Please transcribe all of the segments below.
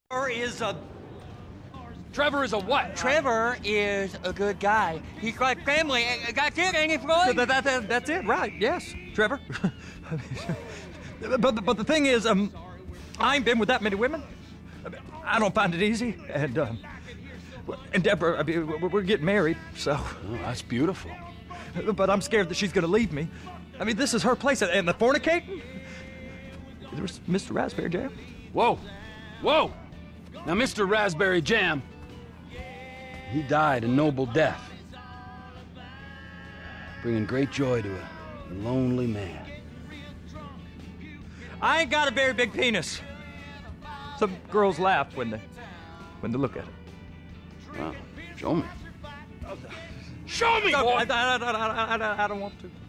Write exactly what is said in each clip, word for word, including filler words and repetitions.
Trevor is a... Trevor is a what? Trevor is a good guy. He's like family. That's it, ain't it, Floyd? That, that, that, that's it, right, yes, Trevor. but, but the thing is, um, I ain't been with that many women. I don't find it easy, and, um, and Deborah, I mean, we're getting married, so... Oh, that's beautiful. But I'm scared that she's gonna leave me. I mean, this is her place, and the fornicating? There's Mister Raspberry Jam. Whoa, whoa! Now, Mister Raspberry Jam, he died a noble death, bringing great joy to a lonely man. I ain't got a very big penis. Some girls laugh when they, when they look at it. Well, show me. Show me, No, boy! I, I, I, I, I, I don't want to.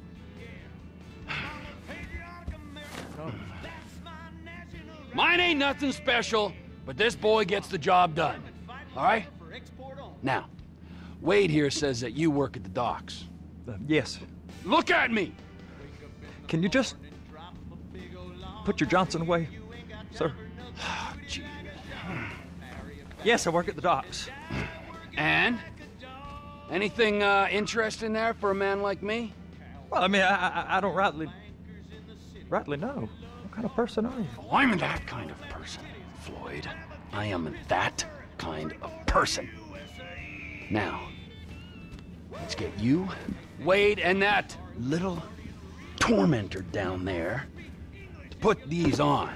Mine ain't nothing special, but this boy gets the job done. All right? Now, Wade here says that you work at the docks. Uh, yes. Look at me! Can you just put your Johnson away, sir? Oh, gee. Yes, I work at the docks. And? Anything uh, interesting there for a man like me? Well, I mean, I, I, I don't rightly, rightly know. What kind of person are you? Oh, I'm that kind of person, Floyd. I am that kind of person. Now, let's get you, Wade, and that little tormentor down there to put these on.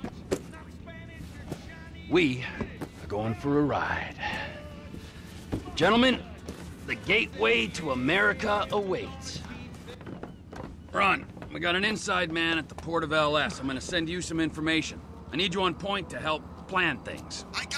We are going for a ride. Gentlemen, the gateway to America awaits. Ron, we got an inside man at the port of L S. I'm gonna send you some information. I need you on point to help plan things. I got